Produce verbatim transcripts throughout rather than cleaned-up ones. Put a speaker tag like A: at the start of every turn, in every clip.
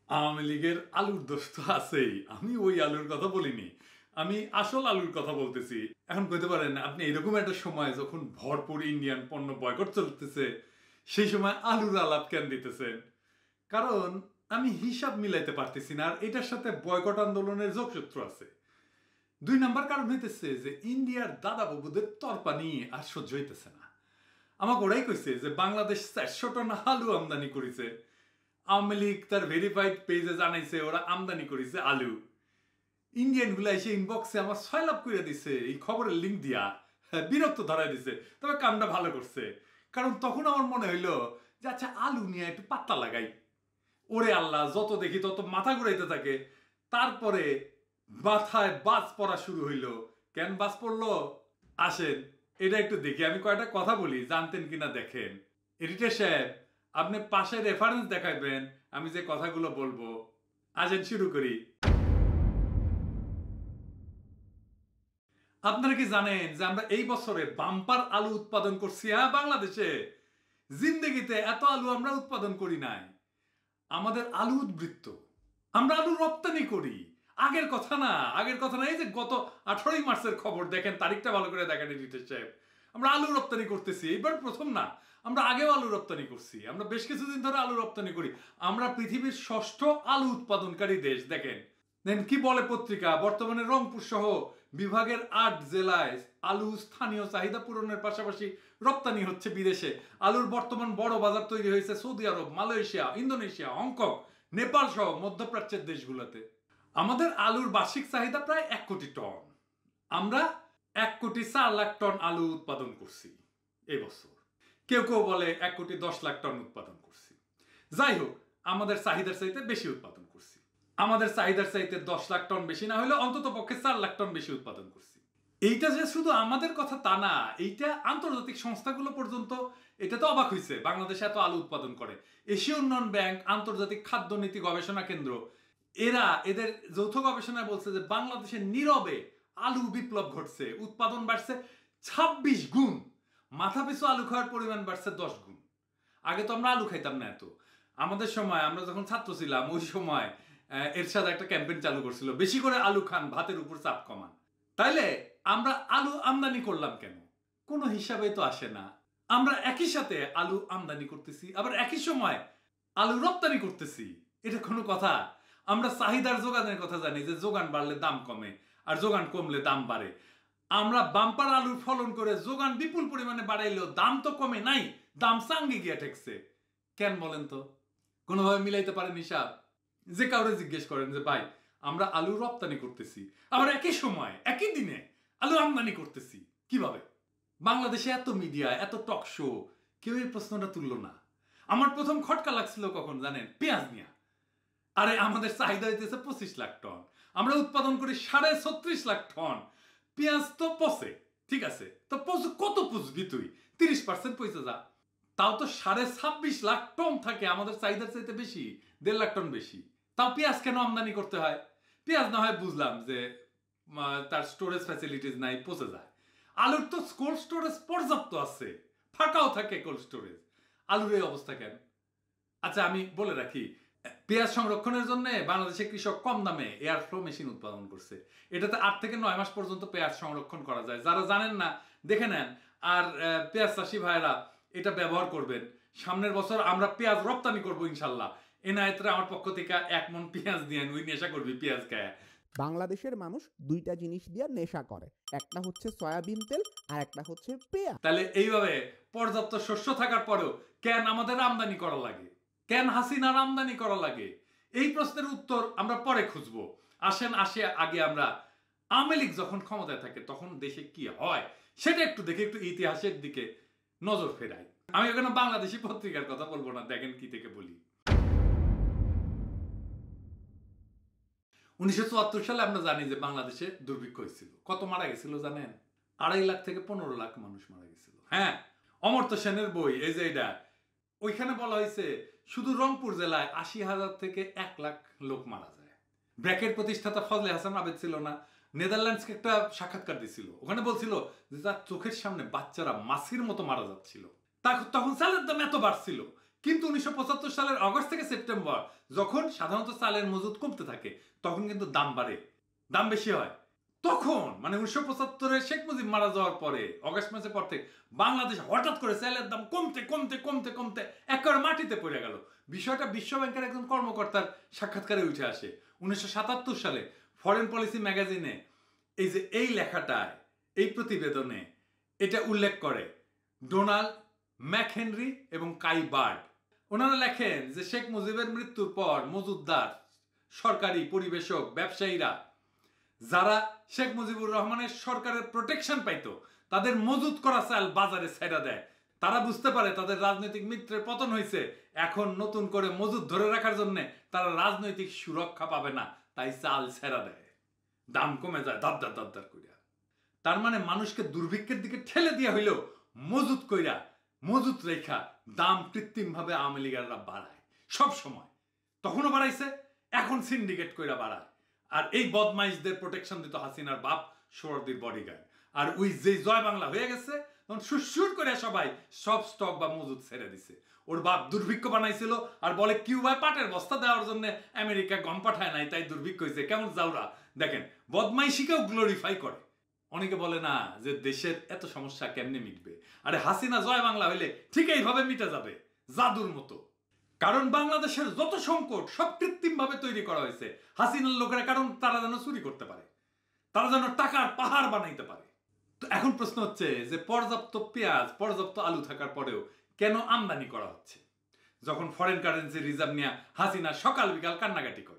A: আওয়ামী লীগের আলুর দোষ তো আছেই, আমি ওই আলুর কথা বলিনি, আমি আসল আলুর কথা বলতেছি। এখন কইতে পারেন আপনি এরকম একটা সময় যখন ভরপুর ইন্ডিয়ান পণ্য বয়কট চলতেছে সেই সময় আলুর আলাপ কেন দিতেছেন? কারণ আমি হিসাব মিলাইতে পারতেছি না, আর এটার সাথে বয়কট আন্দোলনের যোগসূত্র আছে। দুই নাম্বার কারণ হইতেছে যে ইন্ডিয়ার দাদা বাবুদের তরপানি আর সহ্য হইতেছে না। আমাকে ওরাই কইছে যে বাংলাদেশ চারশো টন আলু আমদানি করেছে। আওয়ামী লীগ তার ভেরিফাইড পেজে জানাইছে ওরা আমদানি করেছে আলু। ইন্ডিয়ান গুলা এসে ইনবক্সে আমার ছয় লাভ করে দিছে এই খবরের লিঙ্ক দিয়া, বিরক্ত ধরাই দিছে। তবে কামটা ভালো করছে, কারণ তখন আমার মনে হইলো যে আচ্ছা আলু নিয়ে একটু পাত্তা লাগাই। ওরে আল্লাহ, যত দেখি তত মাথা ঘুরাইতে থাকে। তারপরে মাথায় বাজ পড়া শুরু হইলো। কেন বাজ পড়লো আসেন এটা একটু দেখি। আমি কয়টা কথা বলি, জানতেন কিনা দেখেন। এডিটর সাহেব, আপনি পাশে রেফারেন্স দেখাইবেন আমি যে কথাগুলো বলবো। আসেন শুরু করি। আপনারা কি জানেন যে আমরা এই বছরে বাম্পার আলু উৎপাদন করছি? হ্যাঁ, বাংলাদেশে জিন্দেগিতে এত আলু আমরা উৎপাদন করি নাই। আমাদের আলু উদ্বৃত্ত, আমরা আলু রপ্তানি করি। আগের কথা না, আগের কথা না। এই যে গত আঠারোই মার্চের খবর দেখেন, তারিখটা ভালো করে দেখেন এডিটর সাহেব। আমরা আলু রপ্তানি করতেছি, এইবার প্রথম না, আমরা আগেও আলু রপ্তানি করছি। আমরা বেশ কিছুদিন ধরে আলু রপ্তানি করি। আমরা পৃথিবীর ষষ্ঠ আলু উৎপাদনকারী দেশ। দেখেন দেন কি বলে পত্রিকা, বর্তমানে রংপুর সহ বিভাগের আট জেলায় আলু স্থানীয় চাহিদা পূরণের পাশাপাশি রপ্তানি হচ্ছে বিদেশে। আলুর বর্তমান বড় বাজার তৈরি হয়েছে সৌদি আরব, মালয়েশিয়া, ইন্দোনেশিয়া, হংকং, নেপাল সহ মধ্যপ্রাচ্যের দেশগুলোতে। আমাদের আলুর বার্ষিক চাহিদা প্রায় এক কোটি টন। আমরা এক কোটি চার লাখ টন আলু উৎপাদন করছি এবছর। কেউ কেউ বলে এক কোটি দশ লাখ টন উৎপাদন করছি। যাই হোক, আমাদের চাহিদার চাইতে বেশি উৎপাদন করছি। আমাদের চাহিদার চাইতে দশ লাখ টন বেশি না হলে অন্তত পক্ষে চার লাখ টন বেশি উৎপাদন করছি। এইটা যে শুধু আমাদের কথা তা না, এইটা আন্তর্জাতিক সংস্থাগুলো পর্যন্ত এটা তো অবাক হয়েছে বাংলাদেশে এত আলু উৎপাদন করে। এশীয় উন্নয়ন ব্যাংক, আন্তর্জাতিক খাদ্য নীতি গবেষণা কেন্দ্র, এরা এদের যৌথ গবেষণায় বলছে যে বাংলাদেশের নীরবে আলু বিপ্লব ঘটছে। উৎপাদন বাড়ছে ছাব্বিশ গুণ, মাথা পিছু আলু খাওয়ার পরিমাণ বাড়ছে দশ গুণ। আগে তো আমরা আলু খাইতাম না এত। আমাদের সময়, আমরা যখন ছাত্র ছিলাম ওই সময় এরশাদ একটা ক্যাম্পেইন চালু করছিল, বেশি করে আলু খান, ভাতের উপর চাপ কমান। তাইলে আমরা আলু আমদানি করলাম কেন? কোনো হিসাবে তো আসে না। আমরা একই সাথে আলু আমদানি করতেছি, আবার একই সময় আলু রপ্তানি করতেছি। এটা কোনো কথা? আমরা চাহিদার যোগানের কথা জানি যে যোগান বাড়লে দাম কমে, আর যোগান কমলে দাম বাড়ে। আমরা বাম্পার আলুর ফলন করে যোগান বিপুল পরিমাণে বাড়াইলেও দাম তো কমে নাই, দাম চাঙ্গে গিয়া ঠেকছে। কেন বলেন তো? কোনোভাবে মিলাইতে পারেন হিসাব? যে কাউরে জিজ্ঞেস করেন যে ভাই আমরা আলু রপ্তানি করতেছি, আবার একই সময় একই দিনে আলু আমদানি করতেছি, কিভাবে? বাংলাদেশে এত মিডিয়া, এত টক শো, কেউ এই প্রশ্নটা তুললো না। আমার প্রথম খটকা লাগছিল কখন জানেন? পেঁয়াজ নিয়ে। আরে আমাদের চাহিদা হইতেছে পঁচিশ লাখ টন, আমরা উৎপাদন করি সাড়ে ছত্রিশ লাখ টন। পেঁয়াজ তো পচে, ঠিক আছে, তো পচু কত পুষবি তুই? তিরিশ পার্সেন্ট পয়সা যা, তাও তো সাড়ে ছাব্বিশ লাখ টন থাকে। আমাদের চাহিদার চাইতে বেশি, দেড় লাখ টন বেশি। তাও পেঁয়াজ কেন আমদানি করতে হয়? পেঁয়াজ না হয় বুঝলাম যে তার স্টোরেজ ফ্যাসিলিটিস নাই, পচে যায়। আলুর তো কোল্ড স্টোরেজ পর্যাপ্ত আছে, ফাঁকাও থাকে কোল্ড স্টোরেজ। আলুর এই অবস্থা কেন? আচ্ছা আমি বলে রাখি, পেঁয়াজ সংরক্ষণের জন্য বাংলাদেশে কৃষক কম দামে এয়ার ফ্লো মেশিন উৎপাদন করছে। এটাতে আট থেকে নয় মাস পর্যন্ত পেঁয়াজ সংরক্ষণ করা যায়। যারা জানেন না দেখে নেন। আর পেঁয়াজ চাষি ভাইরা এটা ব্যবহার করবেন। সামনের বছর আমরা পেঁয়াজ রপ্তানি করবো ইনশাল্লাহ। এনায়েতরা আমার পক্ষ থেকে এক মন পেঁয়াজ দিয়ে ওই নেশা করবি পেঁয়াজ খায়।
B: বাংলাদেশের মানুষ দুইটা জিনিস দিয়ে নেশা করে, একটা হচ্ছে সয়াবিন তেল আর একটা হচ্ছে পেঁয়াজ।
A: তাহলে এইভাবে পর্যাপ্ত শস্য থাকার পরেও কেন আমাদের আমদানি করা লাগে? কেন হাসিনার আমদানি করা লাগে? এই প্রশ্নের উত্তর আমরা পরে খুঁজবো। আসেন আসে আগে আমরা আওয়ামী লীগ যখন ক্ষমতায় থাকে তখন দেশে কি হয় সেটা একটু দেখে একটু ইতিহাসের দিকে নজর ফেরাই। আমি এখানে বাংলাদেশি পত্রিকার কথা বলবো না, দেখেন কি থেকে বলি। উনিশশো চুয়াত্তর সালে আমরা জানি যে বাংলাদেশে দুর্ভিক্ষ হয়েছিল। কত মারা গেছিল জানেন? আড়াই লাখ থেকে পনেরো লাখ মানুষ মারা গেছিল। হ্যাঁ, অমর্ত্য সেনের বই এই যে এটা, ওইখানে বলা হয়েছে শুধু রংপুর জেলায় আশি হাজার থেকে এক লাখ লোক মারা যায়। ব্র্যাকের প্রতিষ্ঠাতা ফজলে হাসান আবেদ ছিল না, নেদারল্যান্ডসকে একটা সাক্ষাৎকার দিছিল, ওখানে বলছিল যে তার চোখের সামনে বাচ্চারা মাছির মতো মারা যাচ্ছিল। তখন চালের দাম এত বাড়ছিল, কিন্তু উনিশশো পঁচাত্তর সালের অগস্ট থেকে সেপ্টেম্বর যখন সাধারণত চালের মজুদ কমতে থাকে তখন কিন্তু দাম বাড়ে, দাম বেশি হয়। তখন মানে উনিশশো পঁচাত্তরে শেখ মুজিব মারা যাওয়ার পরে অগস্ট মাসের পর থেকে বাংলাদেশ হঠাৎ করে চালের দাম কমতে কমতে কমতে কমতে একেবারে মাটিতে পড়ে গেল। বিষয়টা বিশ্ব ব্যাংকের একজন কর্মকর্তার সাক্ষাৎকারে উঠে আসে উনিশশো সাতাত্তর সালে ফরেন পলিসি ম্যাগাজিনে। এই যে এই লেখাটায়, এই প্রতিবেদনে এটা উল্লেখ করে ডোনাল্ড ম্যাকহেনরি এবং কাই বার্ড। ওনারা লেখেন যে শেখ মুজিবের মৃত্যুর পর মজুদদার, সরকারি পরিবেশক, ব্যবসায়ীরা যারা শেখ মুজিবুর রহমানের সরকারের প্রোটেকশন পাইতো তাদের মজুদ করা চাল বাজারে ছেড়ে দেয়। তারা বুঝতে পারে তাদের রাজনৈতিক মিত্রের পতন হয়েছে, এখন নতুন করে মজুদ ধরে রাখার জন্য তারা রাজনৈতিক সুরক্ষা পাবে না, তাই চাল ছেড়ে দেয়, দাম কমে যায় দাদ্দার দাদ্দার কইরা। তার মানে মানুষকে দুর্ভিক্ষের দিকে ঠেলে দিয়া হইলেও মজুদ কইরা, মজুদ রেখা দাম কৃত্রিম ভাবে আওয়ামী লীগাররা বাড়ায় সব সময়। তখনও বাড়াইছে, এখন সিন্ডিকেট কইরা বাড়ায়। আর এই বদমাইশদের প্রোটেকশন দিত হাসিনার বাপ সোহরাওয়ার্দীর বডিগার্ড। আর ওই যে জয় বাংলা হয়ে গেছে তখন সুরসুর করে সবাই সব স্টক বা মজুদ ছেড়ে দিছে। ওর বাপ দুর্ভিক্ষ বানাইছিল আর বলে কিউবায় পাটের বস্তা দেওয়ার জন্য আমেরিকা গম পাঠায় নাই, তাই দুর্ভিক্ষ হয়েছে। কেমন জাউরা দেখেন, বদমাইশিকেও গ্লোরিফাই করে। অনেকে বলে না যে দেশের এত সমস্যা কেমনে মিটবে, আরে হাসিনা জয় বাংলা হইলে ঠিক এইভাবে মিটে যাবে জাদুর মতো। কারণ বাংলাদেশের যত সংকট সব কৃত্রিম ভাবে তৈরি করা হয়েছে হাসিনার লোকেরা, কারণ তারা যেন চুরি করতে পারে, তারা যেন টাকার পাহাড় বানাইতে পারে। তো এখন প্রশ্ন হচ্ছে যে পর্যাপ্ত পেঁয়াজ, পর্যাপ্ত আলু থাকার পরেও কেন আমদানি করা হচ্ছে, যখন ফরেন কারেন্সি রিজার্ভ নিয়ে হাসিনা সকাল বিকাল কান্নাকাটি করে?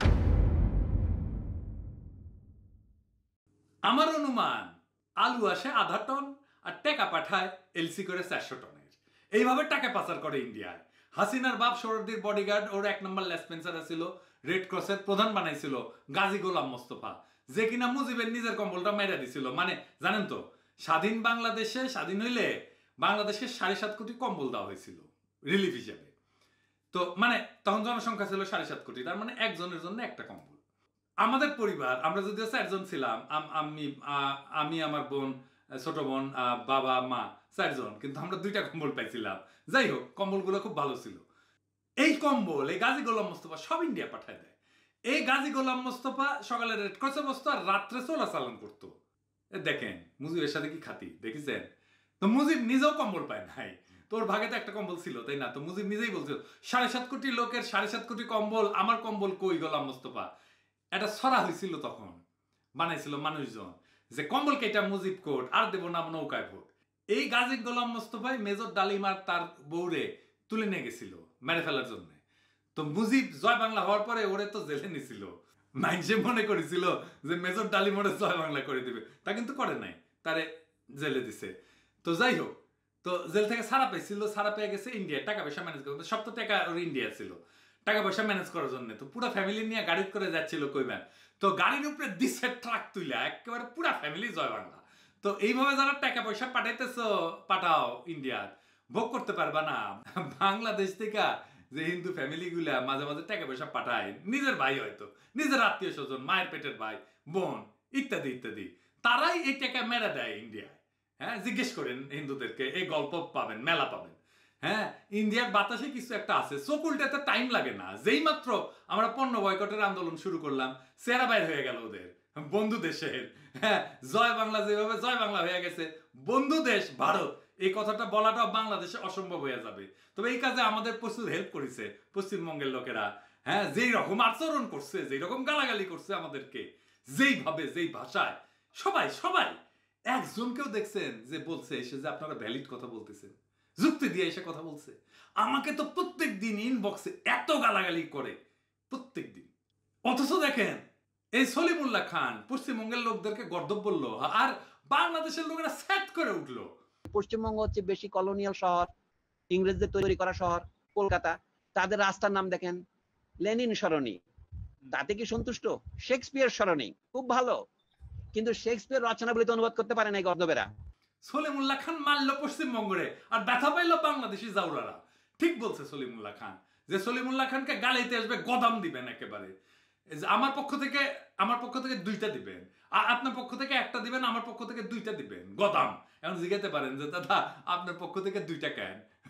A: আমার অনুমান আলু আসে আধা টন আর টাকা পাঠায় এলসি করে চারশো টনের। এইভাবে টাকা পাচার করে ইন্ডিয়ায়। হাসিনার বাপ সোহরাওয়ার্দীর বডিগার্ড ওর এক নম্বর লেসপেন্সার ছিল, রেড ক্রসের প্রধান বানাইছিল গাজী গোলাম মোস্তফা, যে কিনা মুজিবের নিজের কম্বলটা মেরে দিছিল। মানে জানেন তো, স্বাধীন বাংলাদেশে স্বাধীন হইলে বাংলাদেশের সাড়ে সাত কোটি কম্বল দেওয়া হয়েছিল রিলিফ হিসেবে। তো মানে তখন জনসংখ্যা ছিল সাড়ে সাত কোটি, তার মানে একজনের জন্য একটা কম্বল। আমাদের পরিবার, আমরা যদিও চারজন ছিলাম, আমি আমি আমার বোন, ছোট বোন, বাবা, মা, চারজন, কিন্তু আমরা দুইটা কম্বল পাইছিলাম। যাই হোক, কম্বলগুলো খুব ভালো ছিল। এই কম্বল এই গাজী গোলাম মোস্তফা সব ইন্ডিয়া পাঠায় দেয়। এই গাজী গোলাম মোস্তফা সকালে রেড ক্রসে বসতো আর রাত্রে চোলাচালান করতো। দেখেন মুজিবের সাথে কি খাতি দেখেছেন? তো মুজিব নিজেও কম্বল পায় নাই, তোর ভাগে তো একটা কম্বল ছিল, তাই না? তো মুজিব নিজেই বলছিল সাড়ে সাত কোটি লোকের সাড়ে সাত কোটি কম্বল, আমার কম্বল কই গোলাম মোস্তফা? এটা ছড়া হয়েছিল, তখন বানাইছিল মানুষজন যে কম্বল কেটা মুজিব কোট আর দেব না নৌকায় ভোট। এই গাজী গোলাম মোস্তফাই মেজর ডালিমার তার বউরে তুলে নিয়ে গেছিল মেরে ফেলার জন্য। তো মুজিব জয় বাংলা হওয়ার পরে ওরে তো জেলে নিছিল। মানুষে মনে করেছিল যে মেজর ডালিমারে জয় বাংলা করে দিবে, তা কিন্তু করে নাই, তারে জেলে দিছে। তো যাই হোক, তো জেল থেকে ছাড়া পেয়েছিল, ছাড়া পেয়ে গেছে ইন্ডিয়া, টাকা পয়সা ম্যানেজ করতে। সব তো টাকা ওর ইন্ডিয়া ছিল, টাকা পয়সা ম্যানেজ করার জন্য। তো পুরো ফ্যামিলি নিয়ে গাড়ি করে যাচ্ছিল কইবেন, তো গাড়ির উপরে দিছে ট্রাক তুইলা একেবারে পুরা ফ্যামিলি জয় বাংলা। তো এইভাবে যারা টাকা পয়সা পাঠাইতেছ পাঠাও ইন্ডিয়ার, ভোগ করতে পারবা না। বাংলাদেশ থেকে যে হিন্দু ফ্যামিলি গুলা মাঝে মাঝে টাকা পয়সা পাঠায়, নিজের ভাই হয়তো, নিজের আত্মীয় স্বজন, মায়ের পেটের ভাই, বোন ইত্যাদি ইত্যাদি, তারাই এই টাকা মেরে দেয় ইন্ডিয়ায়। হ্যাঁ, জিজ্ঞেস করেন হিন্দুদেরকে, এই গল্প পাবেন, মেলা পাবেন। হ্যাঁ, ইন্ডিয়ার বাতাসে কিছু একটা আছে, চোখ উল্টাতে টাইম লাগে না। যেই মাত্র আমরা পণ্য বয়কটের আন্দোলন শুরু করলাম, চেহারা বাইর হয়ে গেল ওদের বন্ধু দেশের। হ্যাঁ, জয় বাংলা যেভাবে জয় বাংলা হয়ে গেছে, বন্ধু দেশ ভারত, এই কথাটা বলাটাও বাংলাদেশে অসম্ভব হয়ে যাবে। তবে এই কাজে আমাদের প্রচুর হেল্প করেছে পশ্চিমবঙ্গের লোকেরা। হ্যাঁ, যেই রকম আচরণ করছে, যেই রকম গালাগালি করছে আমাদেরকে, যেইভাবে, যেই ভাষায়, সবাই সবাই একজনকেও দেখছেন যে বলছে এসে যে আপনারা ভ্যালিড কথা বলতেছেন, যুক্তি দিয়ে এসে কথা বলছে? আমাকে তো প্রত্যেক দিন ইনবক্সে এত গালাগালি করে, প্রত্যেক দিন। অথচ দেখেন এই সলিমুল্লাহ খান পশ্চিমবঙ্গের লোকদেরকে গর্দব বললো আর বাংলাদেশের লোকেরা সেট করে উঠলো।
C: পশ্চিমবঙ্গ হচ্ছে বেশি কলোনিয়াল শহর, ইংরেজদের তৈরি করা শহর কলকাতা। তাদের রাস্তার নাম দেখেন লেনিন সরণি, তাতে কি সন্তুষ্ট? শেক্সপিয়ার সরণি খুব ভালো, কিন্তু শেক্সপিয়ার রচনাবলিতে অনুবাদ করতে পারে না গর্দবেরা।
A: সলিমুল্লাহ খান মারলো পশ্চিমবঙ্গরে আর ব্যথা পাইলো বাংলাদেশি জাউরারা। ঠিক বলছে সলিমুল্লাহ খান, যে সলিমুল্লাহ খানকে গালাইতে আসবে গদাম দিবেন একেবারে। আমার পক্ষ থেকে আমার পক্ষ থেকে দুইটা দিবেন, আর আপনার পক্ষ থেকে একটা দিবেন, আমার পক্ষ থেকে দুইটা দিবেন গদাম। এখন জিজ্ঞাতে পারেন যে দাদা আপনার পক্ষ থেকে দুইটা কেন?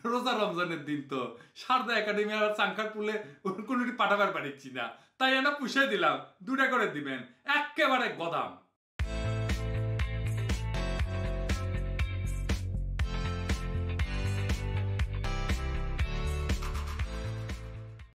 A: রোজা রমজানের দিন তো সারদা একাডেমি আর চাঙ্কার পুলে কোনোটি পাঠাবার পারিচ্ছি না, তাই আমরা পুষে দিলাম, দুটা করে দিবেন, একেবারে গদাম।